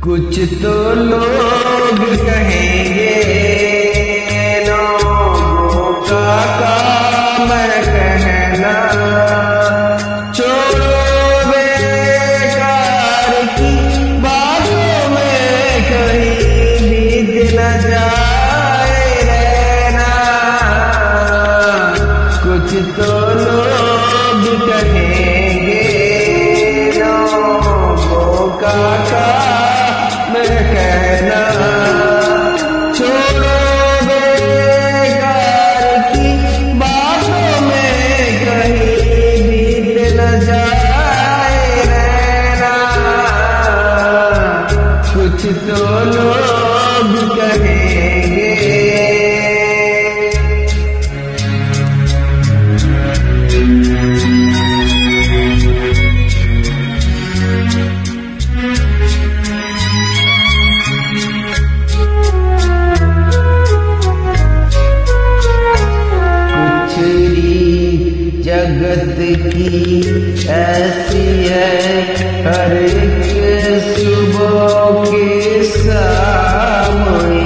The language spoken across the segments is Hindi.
कुछ तो लोग कहेंगे लोगों का काम कहना, छोड़ो बेकार की बातों में कहीं बीत न जाए रहना। कुछ तो लोग कहेंगे लोगों का कहना, छोड़ो बेकार की बातों में कहीं बीत न जाए रहना। कुछ तो लोग कहेंगे। जगत की ऐसी है हर एक सुबह के सामने,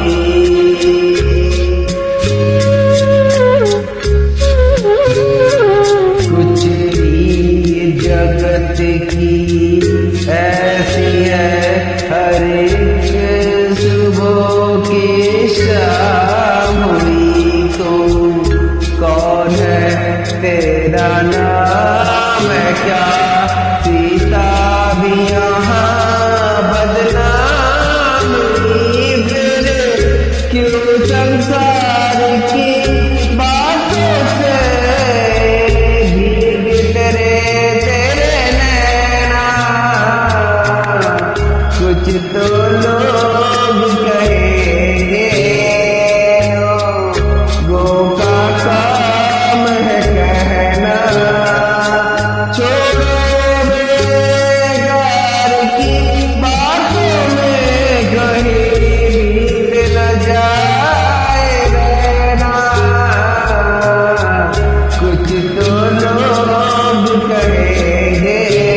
कुछ ही जगत की ऐसी है हर एक सुबह के सामने। तुम कौन है तेरा नाम है क्या, सीता भी यहाँ बदनाम हुई। फिर क्यों संसार की बातों से भीग तेरे नैना। कुछ तो लोग कहेंगे लोगों का काम है कहना, छोड़ो बेकार की बातों में कहीं बीत न जाए रहना। कुछ तो लोग कहेंगे।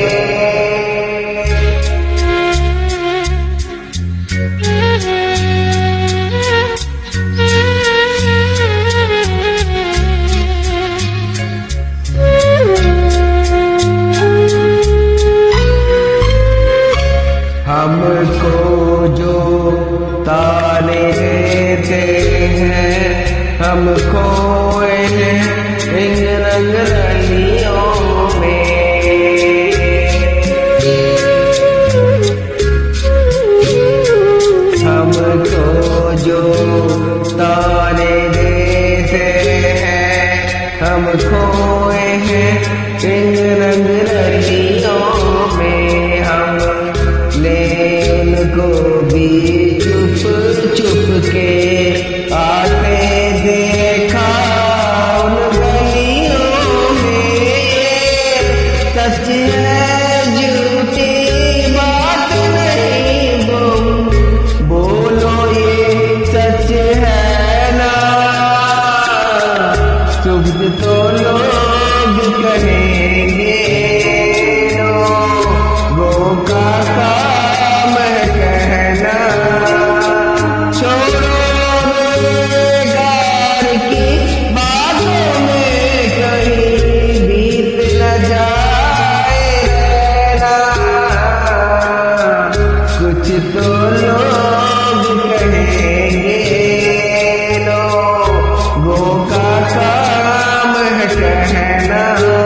हमको जो ताने देते हैं हम खोए हैं इन रंग रलियों में। हमको जो ताने देते हैं हम खोए हैं इन रंग रलियों में। हम को भी चुप चुप के आते देखा उन गलियों में। सच है झूठी बात नहीं बोलो ये सच है ना। शुभ तो लोग कहेंगे लोगों का काम कहना, छोड़ो बेकार की बातों में कहीं बीत न जाए रहना। कुछ तो लोग कहेंगे लोगों का काम है कहना।